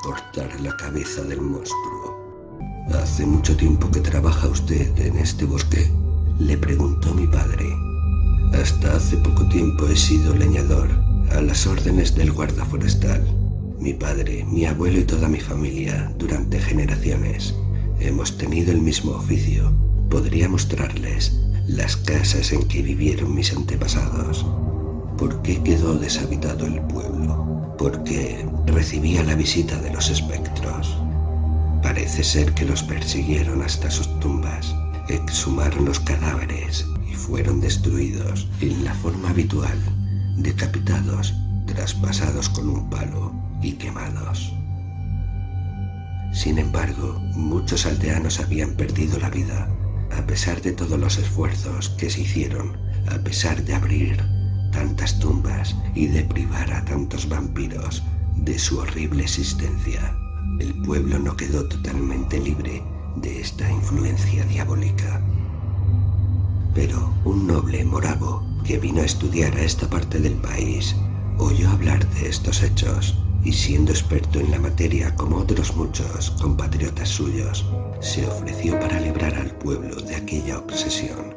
cortar la cabeza del monstruo. ¿Hace mucho tiempo que trabaja usted en este bosque?, le preguntó mi padre. Hasta hace poco tiempo he sido leñador, a las órdenes del guarda forestal. Mi padre, mi abuelo y toda mi familia, durante generaciones, hemos tenido el mismo oficio. Podría mostrarles las casas en que vivieron mis antepasados. ¿Por qué quedó deshabitado el pueblo? Porque recibía la visita de los espectros. Parece ser que los persiguieron hasta sus tumbas, exhumaron los cadáveres y fueron destruidos en la forma habitual, decapitados, traspasados con un palo y quemados. Sin embargo, muchos aldeanos habían perdido la vida, a pesar de todos los esfuerzos que se hicieron, a pesar de abrir tantas tumbas y de privar a tantos vampiros de su horrible existencia. El pueblo no quedó totalmente libre de esta influencia diabólica. Pero un noble moravo que vino a estudiar a esta parte del país oyó hablar de estos hechos y, siendo experto en la materia como otros muchos compatriotas suyos, se ofreció para librar al pueblo de aquella obsesión.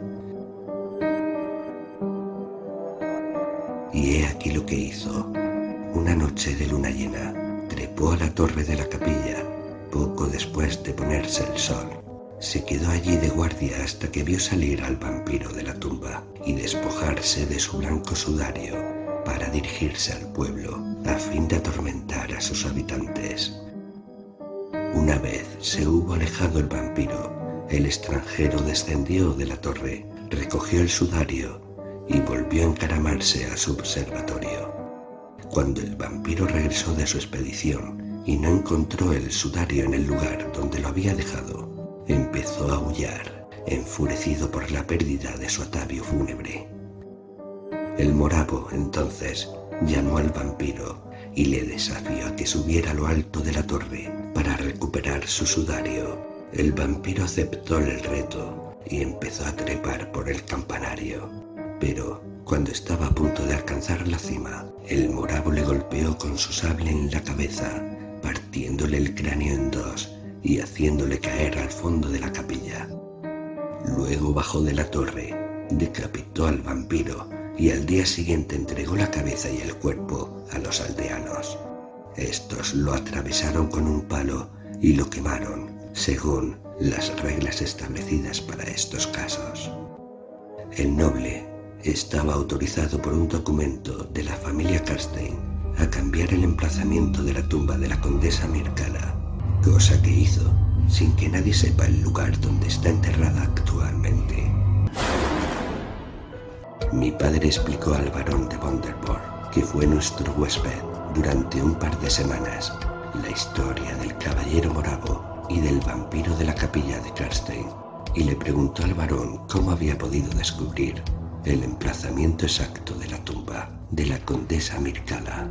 Y he aquí lo que hizo. Una noche de luna llena, trepó a la torre de la capilla, poco después de ponerse el sol. Se quedó allí de guardia hasta que vio salir al vampiro de la tumba y despojarse de su blanco sudario para dirigirse al pueblo a fin de atormentar a sus habitantes. Una vez se hubo alejado el vampiro, el extranjero descendió de la torre, recogió el sudario y volvió a encaramarse a su observatorio. Cuando el vampiro regresó de su expedición y no encontró el sudario en el lugar donde lo había dejado, empezó a aullar, enfurecido por la pérdida de su atavío fúnebre. El moravo, entonces, llamó al vampiro y le desafió a que subiera a lo alto de la torre para recuperar su sudario. El vampiro aceptó el reto y empezó a trepar por el campanario. Pero, cuando estaba a punto de alcanzar la cima, el moravo le golpeó con su sable en la cabeza, partiéndole el cráneo en dos y haciéndole caer al fondo de la capilla. Luego bajó de la torre, decapitó al vampiro y al día siguiente entregó la cabeza y el cuerpo a los aldeanos. Estos lo atravesaron con un palo y lo quemaron, según las reglas establecidas para estos casos. El noble estaba autorizado por un documento de la familia Karstein a cambiar el emplazamiento de la tumba de la condesa Mircala, cosa que hizo sin que nadie sepa el lugar donde está enterrada actualmente. Mi padre explicó al barón de Vonderborg, que fue nuestro huésped durante un par de semanas, la historia del caballero moravo y del vampiro de la capilla de Karstein, y le preguntó al barón cómo había podido descubrir el emplazamiento exacto de la tumba de la condesa Mircala.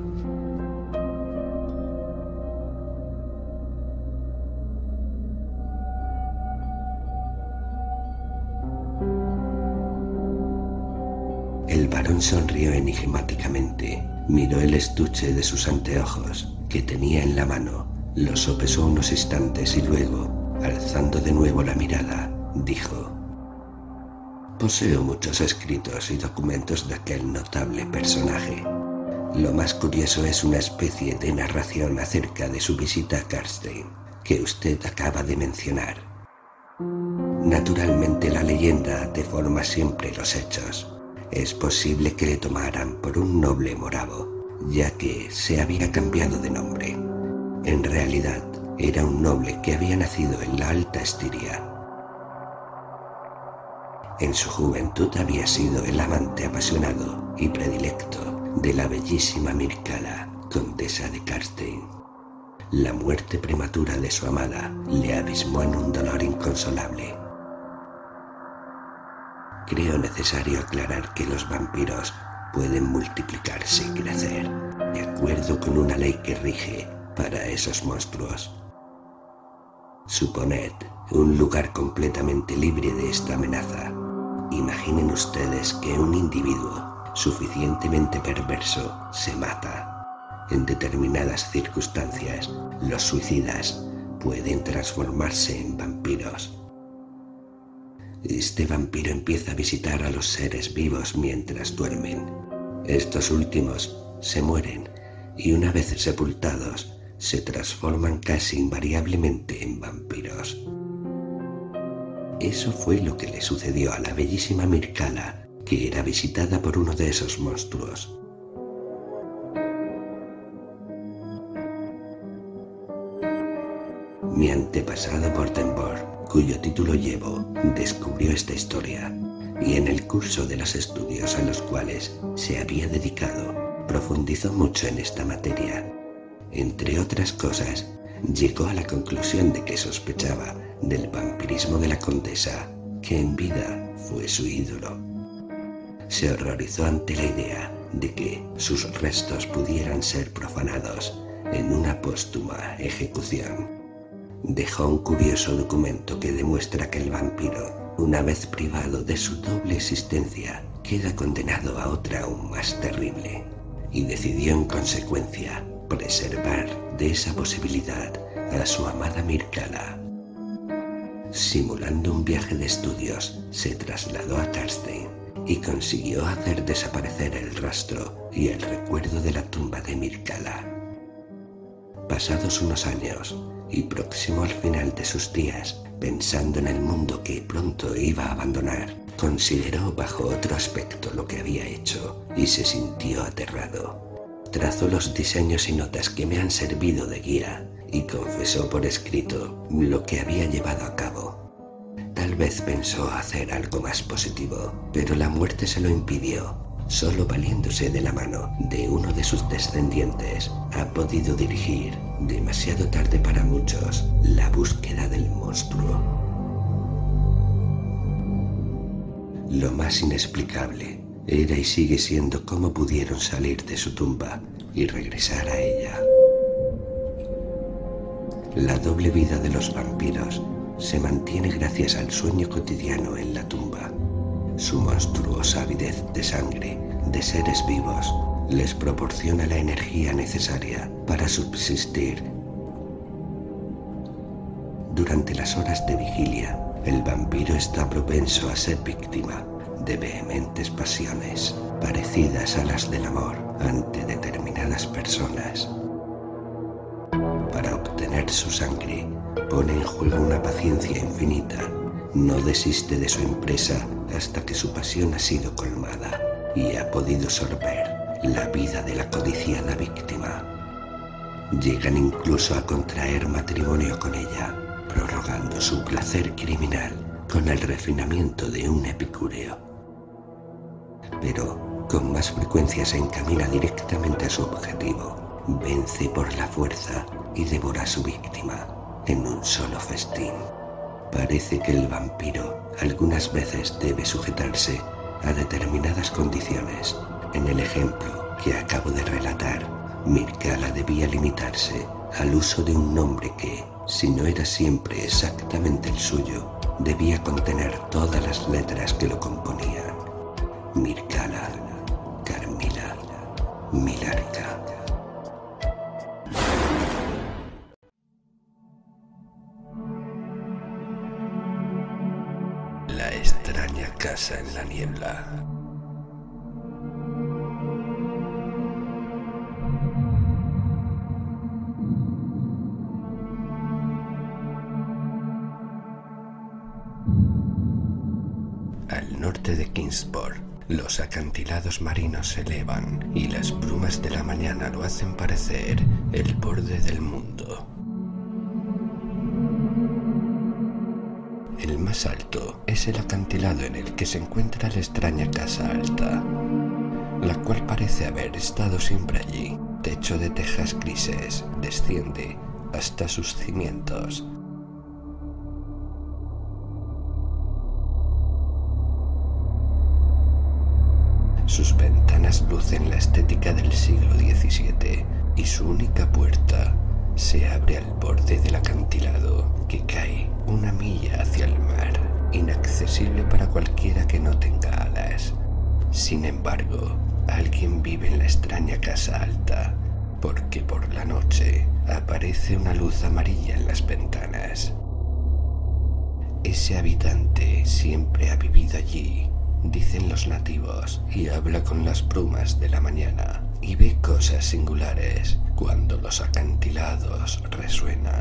El barón sonrió enigmáticamente, miró el estuche de sus anteojos que tenía en la mano, lo sopesó unos instantes y luego, alzando de nuevo la mirada, dijo: «Poseo muchos escritos y documentos de aquel notable personaje. Lo más curioso es una especie de narración acerca de su visita a Karstein, que usted acaba de mencionar. Naturalmente la leyenda deforma siempre los hechos. Es posible que le tomaran por un noble moravo, ya que se había cambiado de nombre. En realidad, era un noble que había nacido en la Alta Estiria. En su juventud había sido el amante apasionado y predilecto de la bellísima Mircala, condesa de Karstein. La muerte prematura de su amada le abismó en un dolor inconsolable. Creo necesario aclarar que los vampiros pueden multiplicarse y crecer, de acuerdo con una ley que rige para esos monstruos. Suponed un lugar completamente libre de esta amenaza. Imaginen ustedes que un individuo suficientemente perverso se mata. En determinadas circunstancias, los suicidas pueden transformarse en vampiros. Este vampiro empieza a visitar a los seres vivos mientras duermen. Estos últimos se mueren y una vez sepultados, se transforman casi invariablemente en vampiros. Eso fue lo que le sucedió a la bellísima Mircala, que era visitada por uno de esos monstruos. Mi antepasado Vortenborg, cuyo título llevo, descubrió esta historia, y en el curso de los estudios a los cuales se había dedicado, profundizó mucho en esta materia. Entre otras cosas, llegó a la conclusión de que sospechaba del vampirismo de la condesa, que en vida fue su ídolo. Se horrorizó ante la idea de que sus restos pudieran ser profanados en una póstuma ejecución. Dejó un curioso documento que demuestra que el vampiro, una vez privado de su doble existencia, queda condenado a otra aún más terrible, y decidió en consecuencia preservar de esa posibilidad a su amada Mircala. Simulando un viaje de estudios, se trasladó a Karstein y consiguió hacer desaparecer el rastro y el recuerdo de la tumba de Mircala. Pasados unos años, y próximo al final de sus días, pensando en el mundo que pronto iba a abandonar, consideró bajo otro aspecto lo que había hecho y se sintió aterrado. Trazó los diseños y notas que me han servido de guía y confesó por escrito lo que había llevado a cabo. Tal vez pensó hacer algo más positivo, pero la muerte se lo impidió. Solo valiéndose de la mano de uno de sus descendientes ha podido dirigir, demasiado tarde para muchos, la búsqueda del monstruo. Lo más inexplicable era y sigue siendo cómo pudieron salir de su tumba y regresar a ella. La doble vida de los vampiros se mantiene gracias al sueño cotidiano en la tumba. Su monstruosa avidez de sangre de seres vivos les proporciona la energía necesaria para subsistir. Durante las horas de vigilia, el vampiro está propenso a ser víctima de vehementes pasiones parecidas a las del amor ante determinadas personas. Para obtener su sangre, pone en juego una paciencia infinita. No desiste de su empresa hasta que su pasión ha sido colmada y ha podido sorber la vida de la codiciada víctima. Llegan incluso a contraer matrimonio con ella, prorrogando su placer criminal con el refinamiento de un epicúreo. Pero con más frecuencia se encamina directamente a su objetivo, vence por la fuerza y devora a su víctima en un solo festín. Parece que el vampiro algunas veces debe sujetarse a determinadas condiciones. En el ejemplo que acabo de relatar, Mircala debía limitarse al uso de un nombre que, si no era siempre exactamente el suyo, debía contener todas las letras que lo componían. Mircala, Carmila, Milarca. La extraña casa en la niebla. Al norte de Kingsport, los acantilados marinos se elevan y las brumas de la mañana lo hacen parecer el borde del mundo. El más alto es el acantilado en el que se encuentra la extraña casa alta, la cual parece haber estado siempre allí. Techo de tejas grises desciende hasta sus cimientos. Sus ventanas lucen la estética del siglo XVII y su única puerta se abre al borde del acantilado que cae una milla hacia el mar, inaccesible para cualquiera que no tenga alas. Sin embargo, alguien vive en la extraña casa alta porque por la noche aparece una luz amarilla en las ventanas. Ese habitante siempre ha vivido allí, dicen los nativos, y habla con las brumas de la mañana y ve cosas singulares cuando los acantilados resuenan.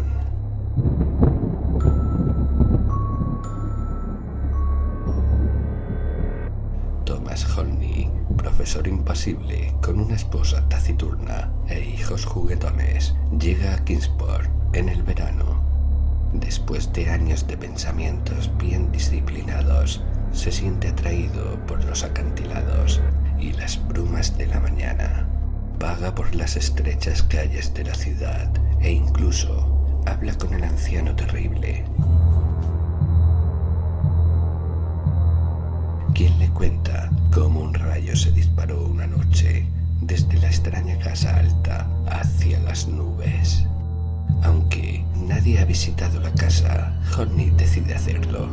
Thomas Holney, profesor impasible con una esposa taciturna e hijos juguetones, llega a Kingsport en el verano. Después de años de pensamientos bien disciplinados, se siente atraído por los acantilados y las brumas de la mañana. Vaga por las estrechas calles de la ciudad e incluso habla con el anciano terrible, quien le cuenta cómo un rayo se disparó una noche desde la extraña casa alta hacia las nubes. Aunque nadie ha visitado la casa, Holney decide hacerlo.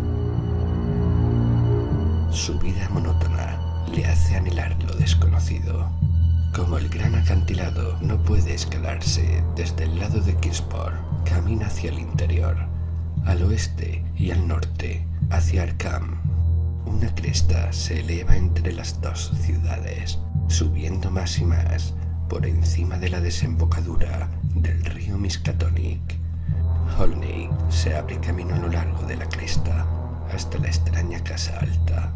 Su vida monótona le hace anhelar lo desconocido. Como el gran acantilado no puede escalarse desde el lado de Kingsport, camina hacia el interior, al oeste y al norte, hacia Arkham. Una cresta se eleva entre las dos ciudades, subiendo más y más por encima de la desembocadura del río Miskatonic. Holney se abre camino a lo largo de la cresta hasta la extraña casa alta.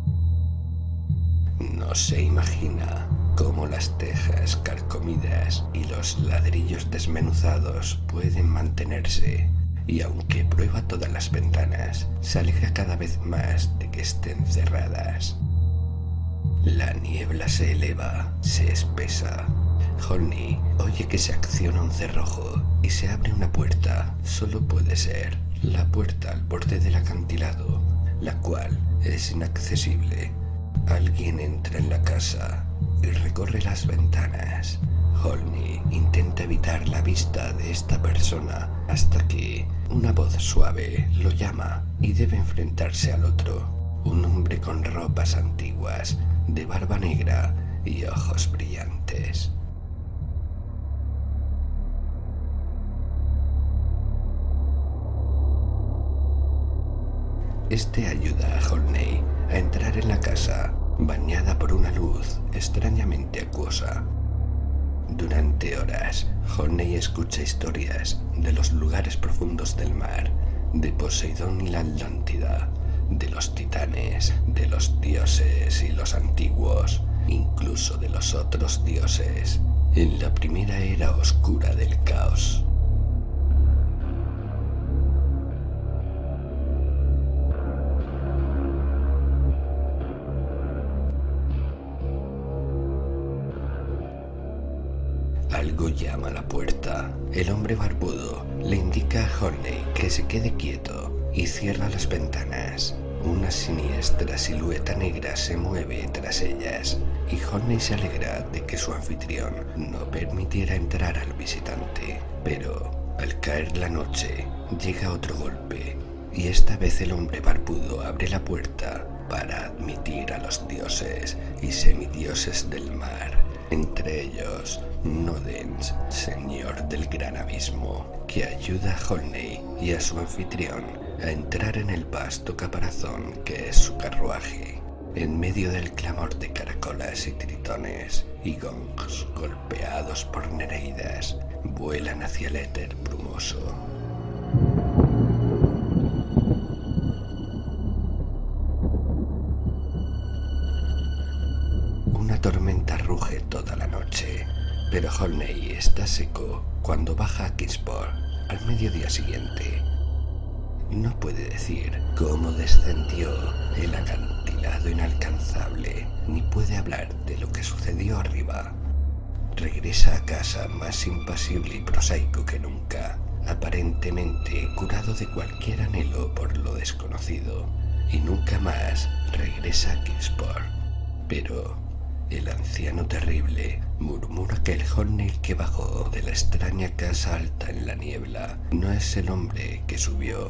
No se imagina cómo las tejas carcomidas y los ladrillos desmenuzados pueden mantenerse, y aunque prueba todas las ventanas, se aleja cada vez más de que estén cerradas. La niebla se eleva, se espesa. Holney oye que se acciona un cerrojo y se abre una puerta. Solo puede ser la puerta al borde del acantilado, la cual es inaccesible. Alguien entra en la casa y recorre las ventanas. Holney intenta evitar la vista de esta persona hasta que una voz suave lo llama y debe enfrentarse al otro, un hombre con ropas antiguas, de barba negra y ojos brillantes. Este ayuda a Holney a entrar en la casa, bañada por una luz extrañamente acuosa. Durante horas, Holney escucha historias de los lugares profundos del mar, de Poseidón y la Atlántida, de los titanes, de los dioses y los antiguos, incluso de los otros dioses, en la primera era oscura del caos. Algo llama a la puerta. El hombre barbudo le indica a Holney que se quede quieto y cierra las ventanas. Una siniestra silueta negra se mueve tras ellas y Holney se alegra de que su anfitrión no permitiera entrar al visitante. Pero al caer la noche llega otro golpe y esta vez el hombre barbudo abre la puerta para admitir a los dioses y semidioses del mar, entre ellos Nodens, señor del gran abismo, que ayuda a Holney y a su anfitrión a entrar en el vasto caparazón que es su carruaje. En medio del clamor de caracolas y tritones y gongs golpeados por nereidas, vuelan hacia el éter brumoso. Una tormenta ruge toda la noche, pero Holney está seco cuando baja a Kingsport al mediodía siguiente. No puede decir cómo descendió el acantilado inalcanzable, ni puede hablar de lo que sucedió arriba. Regresa a casa más impasible y prosaico que nunca, aparentemente curado de cualquier anhelo por lo desconocido, y nunca más regresa a Kingsport. Pero el anciano terrible murmura que el Holney que bajó de la extraña casa alta en la niebla no es el hombre que subió.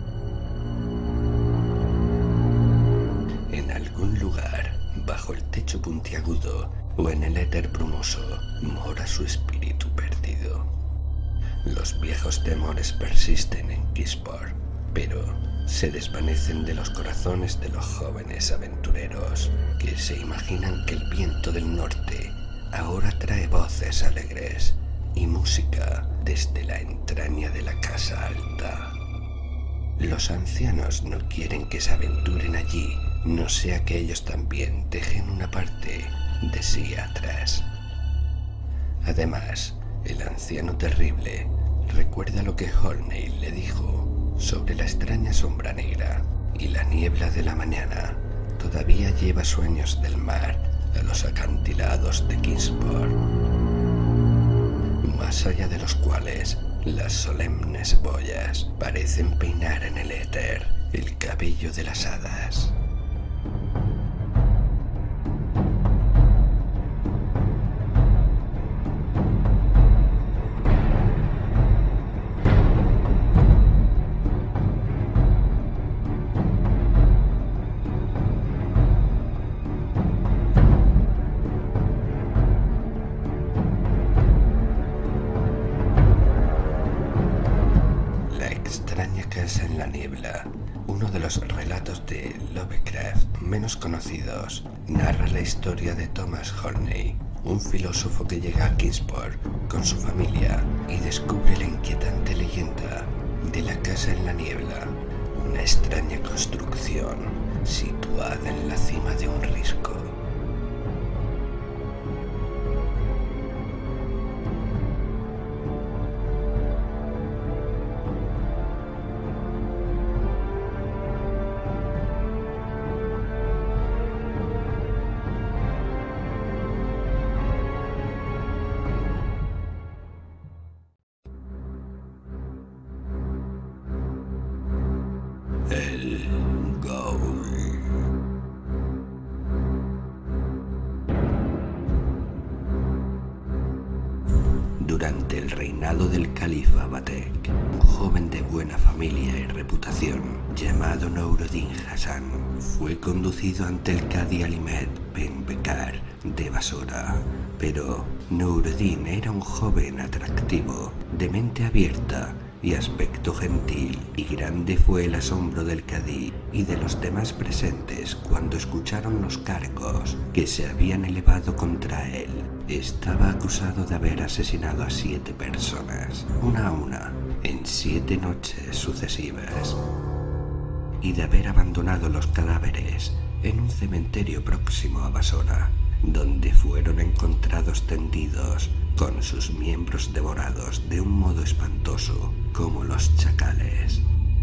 En algún lugar, bajo el techo lecho puntiagudo o en el éter brumoso mora su espíritu perdido. Los viejos temores persisten en Keysport, pero se desvanecen de los corazones de los jóvenes aventureros que se imaginan que el viento del norte ahora trae voces alegres y música desde la entraña de la casa alta. Los ancianos no quieren que se aventuren allí, no sea que ellos también dejen una parte de sí atrás. Además, el anciano terrible recuerda lo que Horney le dijo sobre la extraña sombra negra, y la niebla de la mañana todavía lleva sueños del mar a los acantilados de Kingsport, más allá de los cuales las solemnes boyas parecen peinar en el éter el cabello de las hadas. En la niebla, uno de los relatos de Lovecraft menos conocidos, narra la historia de Thomas Horney, un filósofo que llega a Kingsport con su familia y descubre la inquietante leyenda de la casa en la niebla, una extraña construcción situada en la cima de un risco. El Ghoul. Durante el reinado del califa Batek, un joven de buena familia y reputación llamado Noureddin Hassan fue conducido ante el Cadi Alimed Ben Becar de Basora. Pero Noureddin era un joven atractivo, de mente abierta y aspecto gentil, y grande fue el asombro del cadí y de los demás presentes cuando escucharon los cargos que se habían elevado contra él. Estaba acusado de haber asesinado a 7 personas, una a una, en 7 noches sucesivas, y de haber abandonado los cadáveres en un cementerio próximo a Basora, donde fueron encontrados tendidos con sus miembros devorados de un modo espantoso, como los chacales.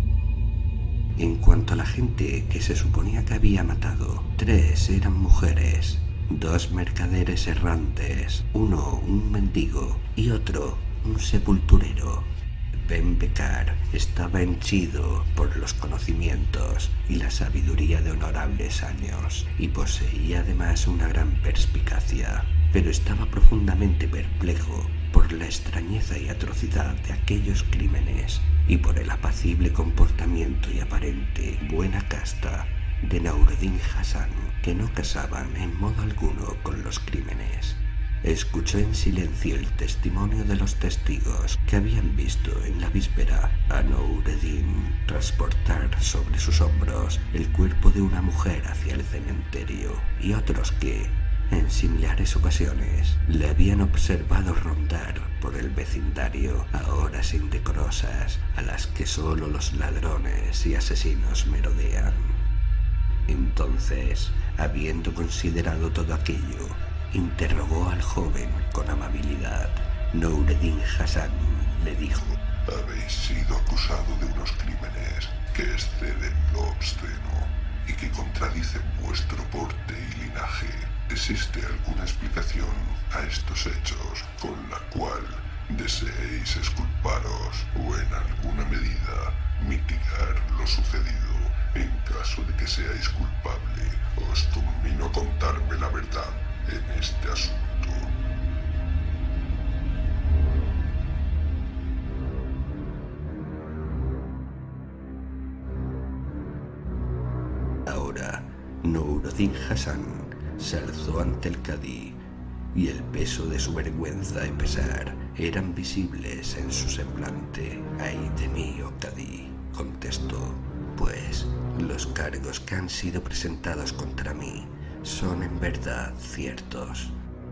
En cuanto a la gente que se suponía que había matado, 3 eran mujeres, 2 mercaderes errantes, uno un mendigo y otro un sepulturero. Ben Becar estaba henchido por los conocimientos y la sabiduría de honorables años, y poseía además una gran perspicacia, pero estaba profundamente perplejo por la extrañeza y atrocidad de aquellos crímenes y por el apacible comportamiento y aparente buena casta de Noureddin Hassan, que no casaban en modo alguno con los crímenes. Escuchó en silencio el testimonio de los testigos que habían visto en la víspera a Noureddin transportar sobre sus hombros el cuerpo de una mujer hacia el cementerio, y otros que, en similares ocasiones, le habían observado rondar por el vecindario a horas indecorosas a las que solo los ladrones y asesinos merodean. Entonces, habiendo considerado todo aquello, interrogó al joven con amabilidad. Noureddin Hassan le dijo: habéis sido acusado de unos crímenes que exceden lo obsceno y que contradicen vuestro porte y linaje. ¿Existe alguna explicación a estos hechos con la cual deseéis exculparos o en alguna medida mitigar lo sucedido? En caso de que seáis culpable, os conmino a contarme la verdad en este asunto. Ahora, Noureddin Hassan se alzó ante el cadí y el peso de su vergüenza y pesar eran visibles en su semblante. «Ay de mí, oh cadí», contestó, «pues los cargos que han sido presentados contra mí son en verdad ciertos.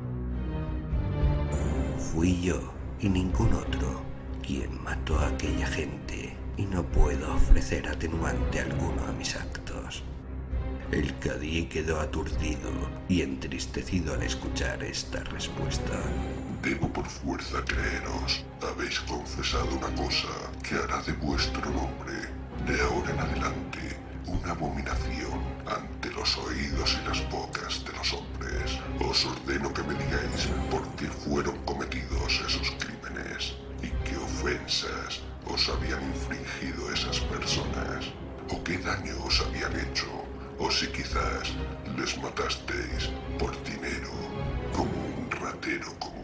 Fui yo y ningún otro quien mató a aquella gente y no puedo ofrecer atenuante alguno a mis actos». El cadí quedó aturdido y entristecido al escuchar esta respuesta. Debo por fuerza creeros. Habéis confesado una cosa que hará de vuestro nombre, de ahora en adelante, una abominación ante los oídos y las bocas de los hombres. Os ordeno que me digáis por qué fueron cometidos esos crímenes y qué ofensas os habían infligido esas personas, o qué daño os habían hecho, o si quizás les matasteis por dinero, como un ratero común.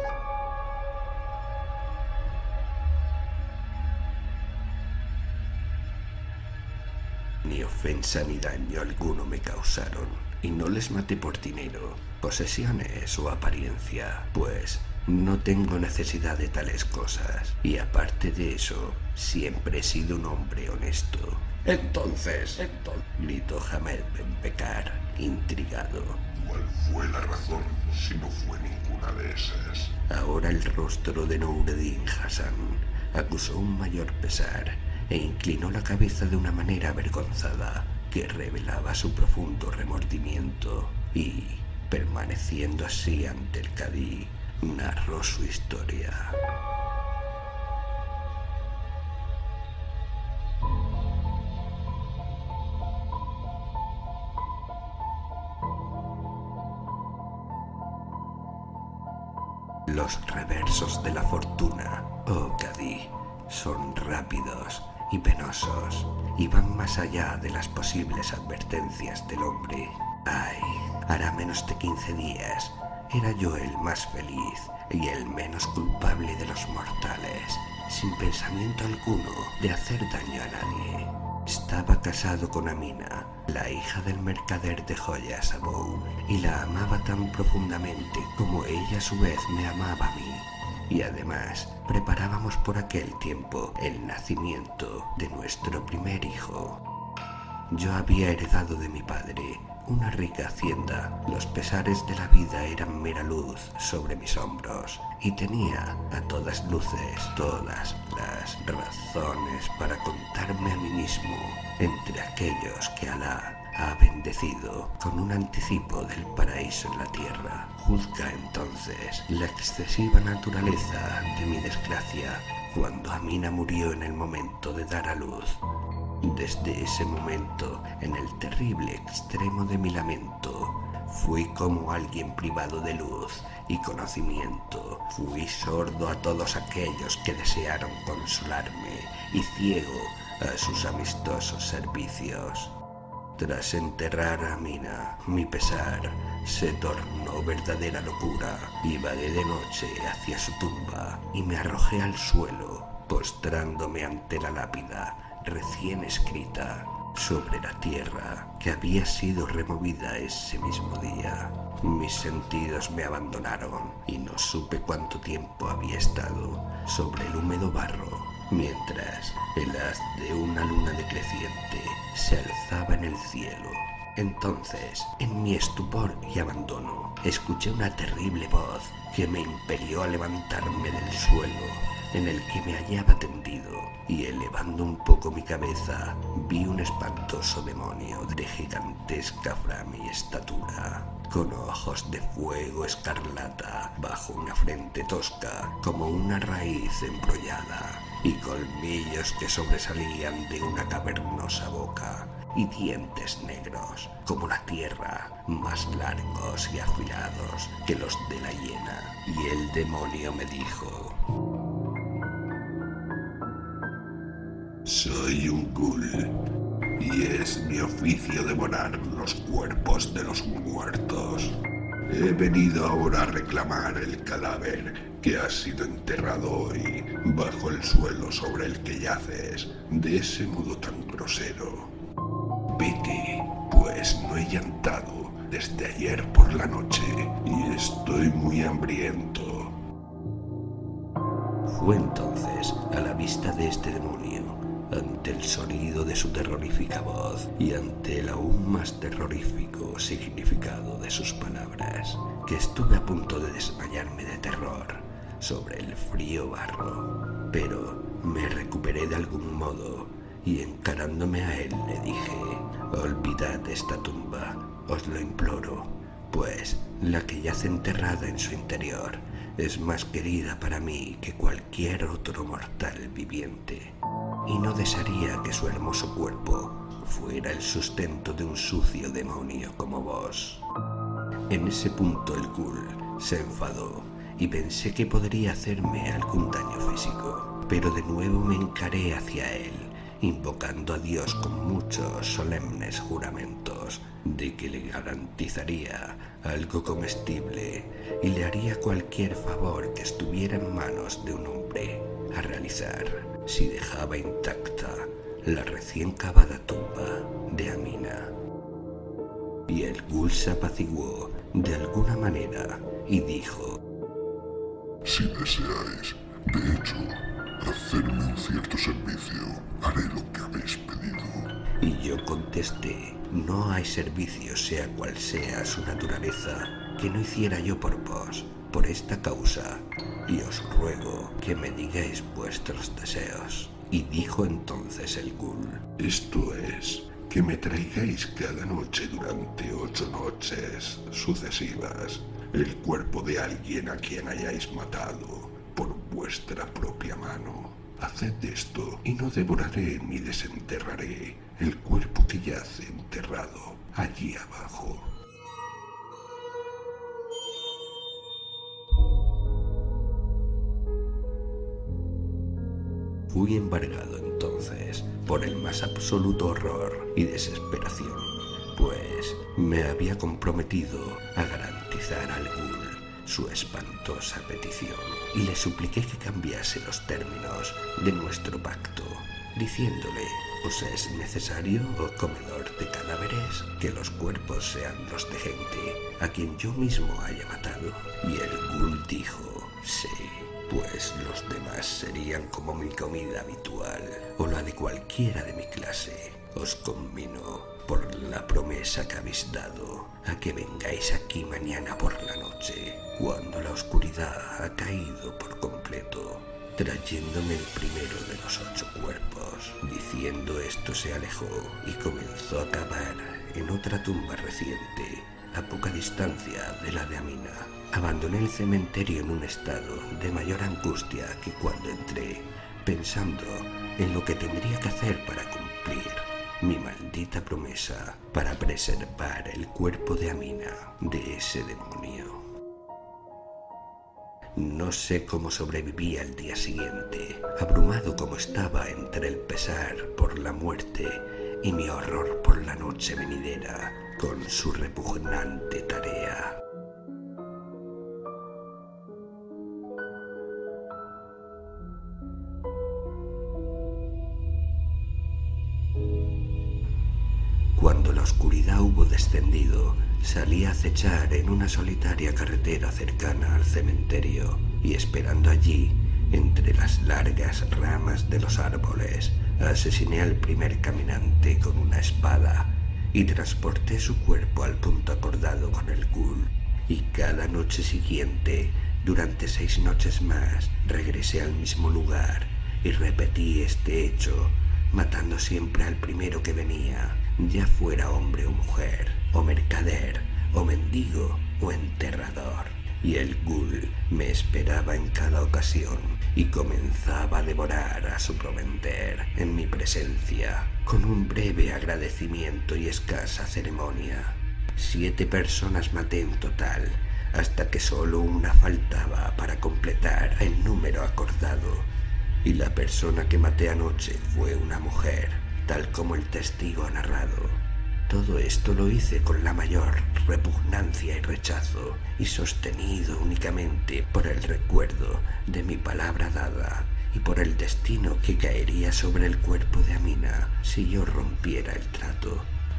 Ni ofensa ni daño alguno me causaron, y no les maté por dinero, posesiones o apariencia, pues no tengo necesidad de tales cosas, y aparte de eso, siempre he sido un hombre honesto. Entonces, gritó Hamed Ben Becar, intrigado. ¿Cuál fue la razón si no fue ninguna de esas? Ahora el rostro de Noureddin Hassan acusó un mayor pesar e inclinó la cabeza de una manera avergonzada que revelaba su profundo remordimiento y, permaneciendo así ante el cadí, narró su historia. Los reversos de la fortuna, oh cadí, son rápidos y penosos y van más allá de las posibles advertencias del hombre. Ay, hará menos de 15 días era yo el más feliz y el menos culpable de los mortales, sin pensamiento alguno de hacer daño a nadie. Estaba casado con Amina, la hija del mercader de joyas Abou, y la amaba tan profundamente como ella a su vez me amaba a mí. Y además preparábamos por aquel tiempo el nacimiento de nuestro primer hijo. Yo había heredado de mi padre una rica hacienda, los pesares de la vida eran mera luz sobre mis hombros y tenía a todas luces todas las razones para contarme a mí mismo entre aquellos que Alá ha bendecido con un anticipo del paraíso en la tierra. Juzga entonces la excesiva naturaleza de mi desgracia cuando Amina murió en el momento de dar a luz. Desde ese momento, en el terrible extremo de mi lamento, fui como alguien privado de luz y conocimiento. Fui sordo a todos aquellos que desearon consolarme y ciego a sus amistosos servicios. Tras enterrar a Amina, mi pesar se tornó verdadera locura y vagué de noche hacia su tumba y me arrojé al suelo, postrándome ante la lápida recién escrita sobre la tierra que había sido removida ese mismo día. Mis sentidos me abandonaron y no supe cuánto tiempo había estado sobre el húmedo barro, mientras el haz de una luna decreciente se alzaba en el cielo. Entonces, en mi estupor y abandono, escuché una terrible voz que me impelió a levantarme del suelo en el que me hallaba tendido, y elevando un poco mi cabeza, vi un espantoso demonio de gigantesca frame y estatura, con ojos de fuego escarlata, bajo una frente tosca como una raíz embrollada, y colmillos que sobresalían de una cavernosa boca, y dientes negros como la tierra, más largos y afilados que los de la hiena. Y el demonio me dijo: soy un ghoul, y es mi oficio devorar los cuerpos de los muertos. He venido ahora a reclamar el cadáver que ha sido enterrado hoy bajo el suelo sobre el que yaces, de ese modo tan grosero. Vete, pues no he llantado desde ayer por la noche y estoy muy hambriento. Fue entonces, a la vista de este demonio, ante el sonido de su terrorífica voz y ante el aún más terrorífico significado de sus palabras, que estuve a punto de desmayarme de terror sobre el frío barro. Pero me recuperé de algún modo y encarándome a él le dije: olvidad esta tumba, os lo imploro, pues la que yace enterrada en su interior es más querida para mí que cualquier otro mortal viviente, y no desearía que su hermoso cuerpo fuera el sustento de un sucio demonio como vos. En ese punto el ghoul se enfadó y pensé que podría hacerme algún daño físico, pero de nuevo me encaré hacia él, invocando a Dios con muchos solemnes juramentos de que le garantizaría algo comestible y le haría cualquier favor que estuviera en manos de un hombre a realizar si dejaba intacta la recién cavada tumba de Amina. Y el ghoul se apaciguó de alguna manera y dijo: si deseáis, de hecho, hacerme un cierto servicio, haré lo que habéis pedido. Y yo contesté: no hay servicio, sea cual sea su naturaleza, que no hiciera yo por vos, por esta causa, y os ruego que me digáis vuestros deseos. Y dijo entonces el ghoul: esto es, que me traigáis cada noche durante 8 noches sucesivas el cuerpo de alguien a quien hayáis matado por vuestra propia mano. Haced esto y no devoraré ni desenterraré el cuerpo que yace enterrado allí abajo. Fui embargado entonces por el más absoluto horror y desesperación, pues me había comprometido a garantizar al ghoul su espantosa petición, y le supliqué que cambiase los términos de nuestro pacto, diciéndole: os es necesario, oh comedor de cadáveres, que los cuerpos sean los de gente a quien yo mismo haya matado. Y el ghoul dijo: sí, pues los demás serían como mi comida habitual o la de cualquiera de mi clase. Os conmino, por la promesa que habéis dado, a que vengáis aquí mañana por la noche, cuando la oscuridad ha caído por completo, trayéndome el primero de los 8 cuerpos. Diciendo esto se alejó y comenzó a cavar en otra tumba reciente, a poca distancia de la de Amina. Abandoné el cementerio en un estado de mayor angustia que cuando entré, pensando en lo que tendría que hacer para cumplir mi maldita promesa, para preservar el cuerpo de Amina de ese demonio. No sé cómo sobreviví al día siguiente, abrumado como estaba entre el pesar por la muerte y mi horror por la noche venidera con su repugnante tarea. Cuando la oscuridad hubo descendido, salí a acechar en una solitaria carretera cercana al cementerio y, esperando allí, entre las largas ramas de los árboles, asesiné al primer caminante con una espada y transporté su cuerpo al punto acordado con el ghoul. Y cada noche siguiente, durante 6 noches más, regresé al mismo lugar y repetí este hecho, matando siempre al primero que venía, ya fuera hombre o mujer, o mercader, o mendigo, o enterrador. Y el ghoul me esperaba en cada ocasión y comenzaba a devorar a su provender en mi presencia, con un breve agradecimiento y escasa ceremonia. 7 personas maté en total, hasta que solo una faltaba para completar el número acordado. Y la persona que maté anoche fue una mujer, tal como el testigo ha narrado. Todo esto lo hice con la mayor repugnancia y rechazo, y sostenido únicamente por el recuerdo de mi palabra dada y por el destino que caería sobre el cuerpo de Amina si yo rompiera el trato.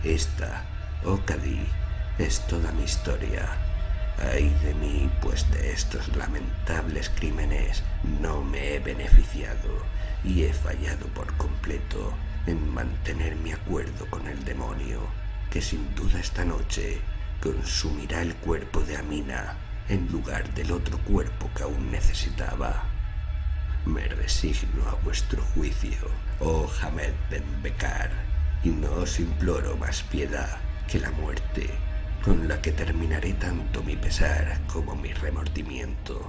Esta, oh Cadí, es toda mi historia. Ay de mí, pues de estos lamentables crímenes no me he beneficiado y he fallado por completo en mantener mi acuerdo con el demonio, que sin duda esta noche consumirá el cuerpo de Amina en lugar del otro cuerpo que aún necesitaba. Me resigno a vuestro juicio, oh Hamed Ben Becar, y no os imploro más piedad que la muerte, con la que terminaré tanto mi pesar como mi remordimiento.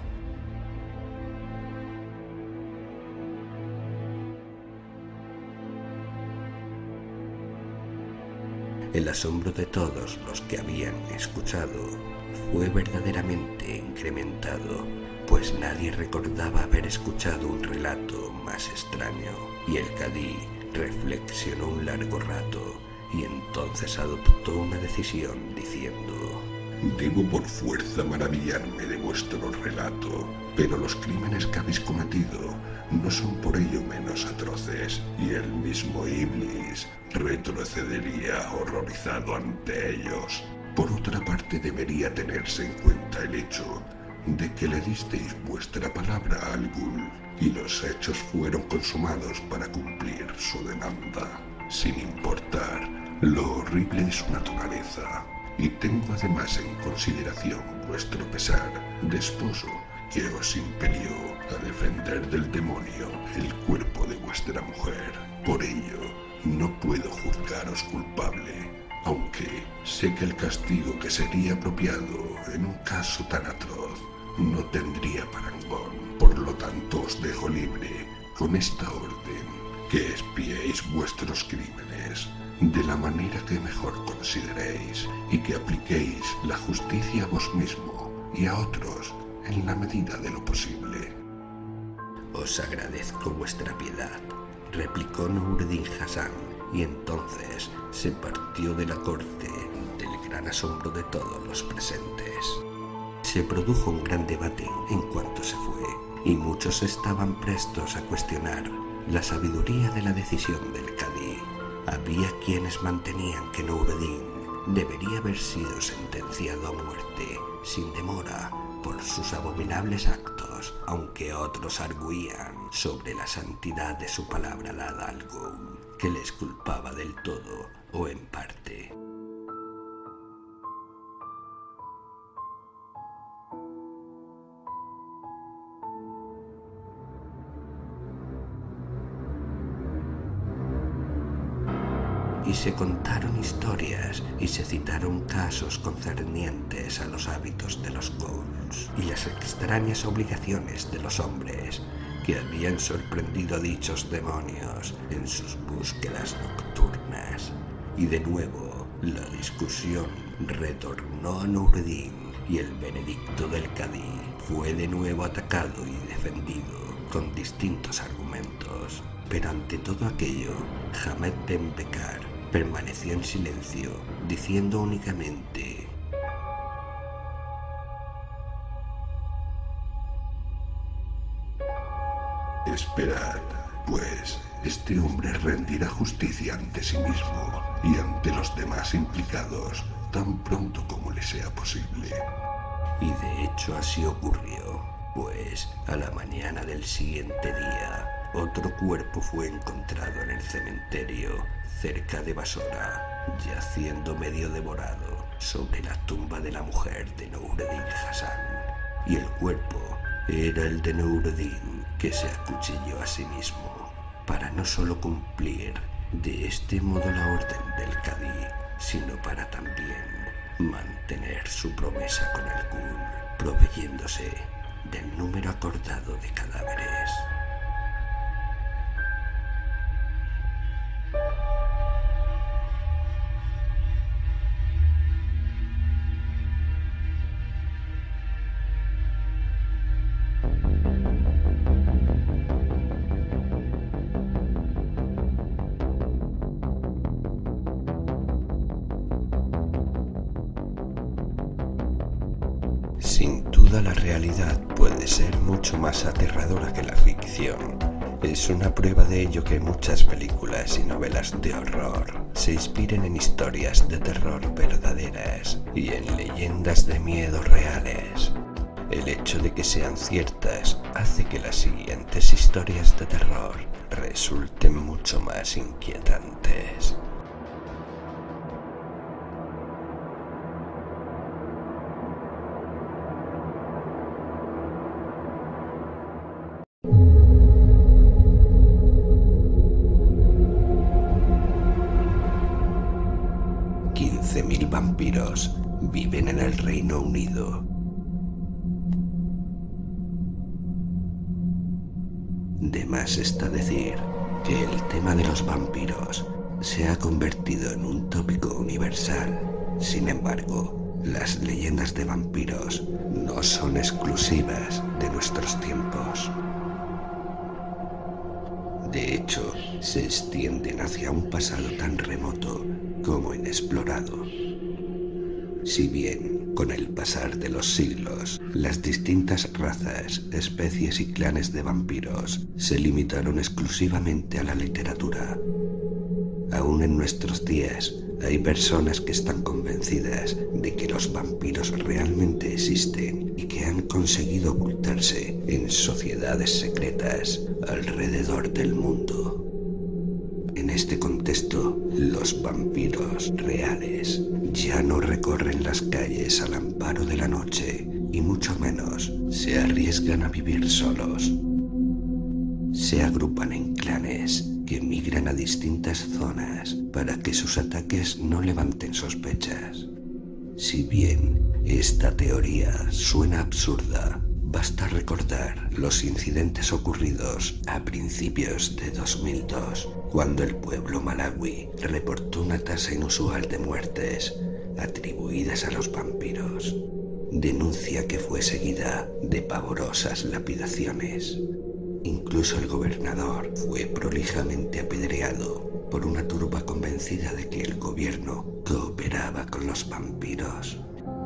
El asombro de todos los que habían escuchado fue verdaderamente incrementado, pues nadie recordaba haber escuchado un relato más extraño, y el cadí reflexionó un largo rato y entonces adoptó una decisión diciendo: Debo por fuerza maravillarme de vuestro relato, pero los crímenes que habéis cometido no son por ello menos atroces, y el mismo Iblis retrocedería horrorizado ante ellos. Por otra parte, debería tenerse en cuenta el hecho de que le disteis vuestra palabra al Ghul, y los hechos fueron consumados para cumplir su demanda, sin importar lo horrible de su naturaleza. Y tengo además en consideración vuestro pesar de esposo, que os impelió a defender del demonio el cuerpo de vuestra mujer. Por ello, no puedo juzgaros culpable, aunque sé que el castigo que sería apropiado en un caso tan atroz no tendría parangón. Por lo tanto, os dejo libre con esta orden, que espiéis vuestros crímenes de la manera que mejor consideréis y que apliquéis la justicia a vos mismo y a otros en la medida de lo posible. Os agradezco vuestra piedad, replicó Nureddin Hassan, y entonces se partió de la corte del gran asombro de todos los presentes. Se produjo un gran debate en cuanto se fue, y muchos estaban prestos a cuestionar la sabiduría de la decisión del cadí. Había quienes mantenían que Nureddin debería haber sido sentenciado a muerte sin demora por sus abominables actos, aunque otros arguían sobre la santidad de su palabra dada al Ghul, que les culpaba del todo o en parte. Y se contaron historias y se citaron casos concernientes a los hábitos de los ghouls y las extrañas obligaciones de los hombres que habían sorprendido a dichos demonios en sus búsquedas nocturnas. Y de nuevo la discusión retornó a Nureddin y el veredicto del cadí fue de nuevo atacado y defendido con distintos argumentos. Pero ante todo aquello, Hamed Ben Becar permaneció en silencio, diciendo únicamente: Esperad, pues este hombre rendirá justicia ante sí mismo y ante los demás implicados tan pronto como le sea posible. Y de hecho así ocurrió, pues a la mañana del siguiente día otro cuerpo fue encontrado en el cementerio cerca de Basora, yaciendo medio devorado sobre la tumba de la mujer de Nureddin Hassan. Y el cuerpo era el de Nureddin, que se acuchilló a sí mismo para no solo cumplir de este modo la orden del cadí, sino para también mantener su promesa con el Ghul, proveyéndose del número acordado de cadáveres. Sin duda la realidad puede ser mucho más aterradora que la ficción. Es una prueba de ello que muchas películas y novelas de horror se inspiren en historias de terror verdaderas y en leyendas de miedo reales. El hecho de que sean ciertas hace que las siguientes historias de terror resulten mucho más inquietantes. $15.000 vampiros viven en el Reino Unido. De más está decir que el tema de los vampiros se ha convertido en un tópico universal. Sin embargo, las leyendas de vampiros no son exclusivas de nuestros tiempos. De hecho, se extienden hacia un pasado tan remoto como inexplorado. Si bien, con el pasar de los siglos, las distintas razas, especies y clanes de vampiros se limitaron exclusivamente a la literatura, aún en nuestros días hay personas que están convencidas de que los vampiros realmente existen y que han conseguido ocultarse en sociedades secretas alrededor del mundo. En este contexto, los vampiros reales ya no recorren las calles al amparo de la noche y mucho menos se arriesgan a vivir solos. Se agrupan en clanes que migran a distintas zonas para que sus ataques no levanten sospechas. Si bien esta teoría suena absurda, basta recordar los incidentes ocurridos a principios de 2002, cuando el pueblo malawi reportó una tasa inusual de muertes atribuidas a los vampiros, denuncia que fue seguida de pavorosas lapidaciones. Incluso el gobernador fue prolijamente apedreado por una turba convencida de que el gobierno cooperaba con los vampiros.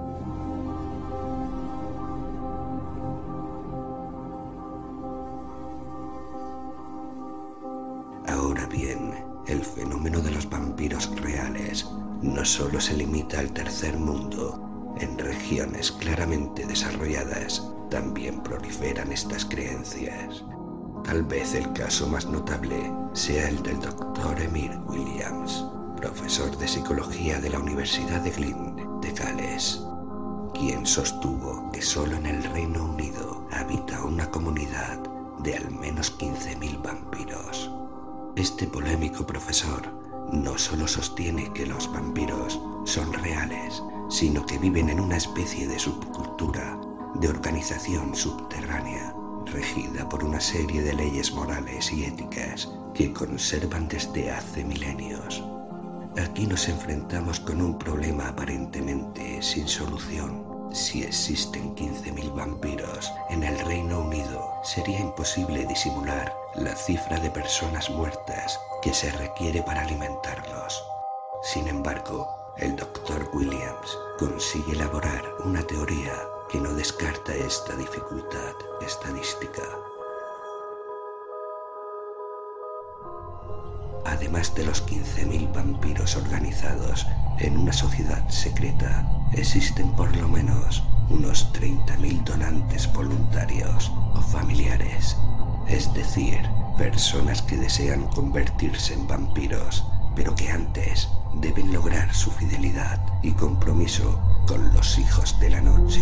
Ahora bien, el fenómeno de los vampiros reales no solo se limita al tercer mundo. En regiones claramente desarrolladas también proliferan estas creencias. Tal vez el caso más notable sea el del Dr. Emir Williams, profesor de psicología de la Universidad de Glyn de Gales, quien sostuvo que solo en el Reino Unido habita una comunidad de al menos 15.000 vampiros. Este polémico profesor no solo sostiene que los vampiros son reales, sino que viven en una especie de subcultura, de organización subterránea, regida por una serie de leyes morales y éticas que conservan desde hace milenios. Aquí nos enfrentamos con un problema aparentemente sin solución. Si existen 15.000 vampiros en el Reino Unido, sería imposible disimular la cifra de personas muertas que se requiere para alimentarlos. Sin embargo, el Dr. Williams consigue elaborar una teoría que no descarta esta dificultad estadística. Además de los 15.000 vampiros organizados en una sociedad secreta, existen por lo menos unos 30.000 donantes voluntarios o familiares, es decir, personas que desean convertirse en vampiros, pero que antes deben lograr su fidelidad y compromiso con los hijos de la noche.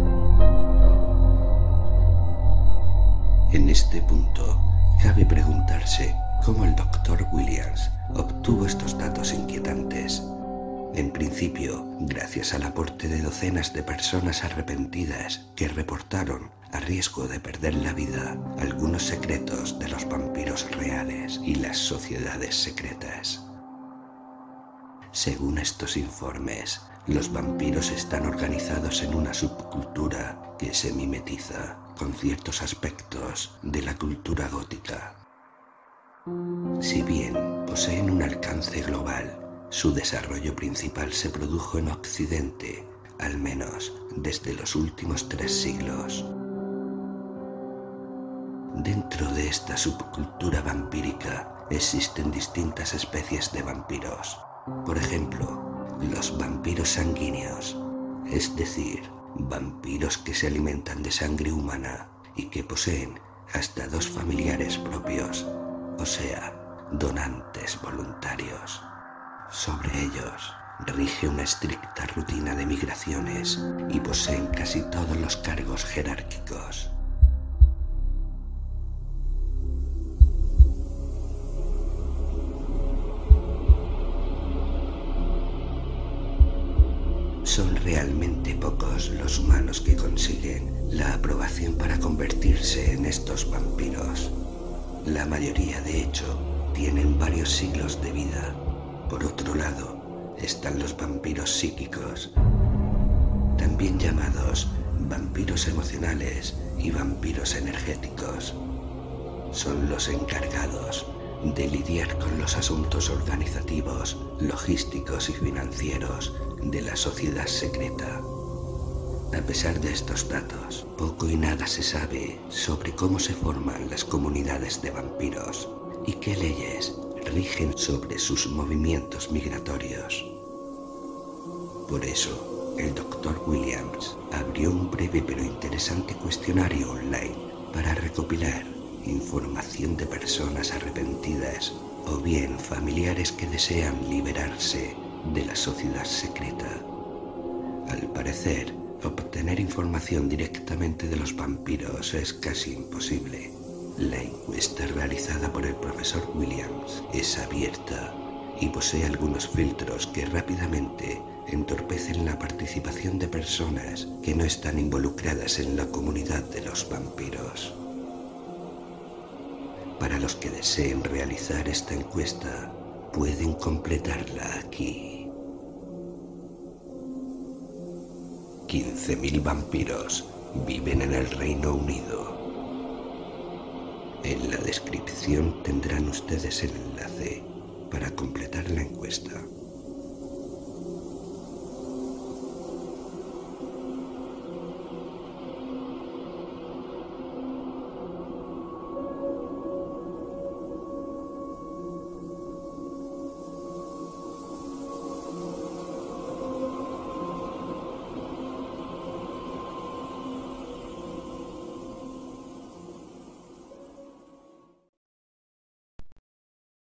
En este punto, cabe preguntarse cómo el Dr. Williams obtuvo estos datos inquietantes. En principio, gracias al aporte de docenas de personas arrepentidas que reportaron, a riesgo de perder la vida, algunos secretos de los vampiros reales y las sociedades secretas. Según estos informes, los vampiros están organizados en una subcultura que se mimetiza con ciertos aspectos de la cultura gótica. Si bien poseen un alcance global, su desarrollo principal se produjo en Occidente, al menos desde los últimos 3 siglos. Dentro de esta subcultura vampírica existen distintas especies de vampiros. Por ejemplo, los vampiros sanguíneos, es decir, vampiros que se alimentan de sangre humana y que poseen hasta 2 familiares propios, o sea, donantes voluntarios. Sobre ellos rige una estricta rutina de migraciones y poseen casi todos los cargos jerárquicos. Son realmente pocos los humanos que consiguen la aprobación para convertirse en estos vampiros. La mayoría, de hecho, tienen varios siglos de vida. Por otro lado, están los vampiros psíquicos, también llamados vampiros emocionales y vampiros energéticos. Son los encargados de lidiar con los asuntos organizativos, logísticos y financieros de la sociedad secreta. A pesar de estos datos, poco y nada se sabe sobre cómo se forman las comunidades de vampiros y qué leyes rigen sobre sus movimientos migratorios. Por eso, el Dr. Williams abrió un breve pero interesante cuestionario online para recopilar información de personas arrepentidas o bien familiares que desean liberarse de la sociedad secreta. Al parecer, obtener información directamente de los vampiros es casi imposible. La encuesta realizada por el profesor Williams es abierta y posee algunos filtros que rápidamente entorpecen la participación de personas que no están involucradas en la comunidad de los vampiros. Para los que deseen realizar esta encuesta, pueden completarla aquí. 15.000 vampiros viven en el Reino Unido. En la descripción tendrán ustedes el enlace para completar la encuesta.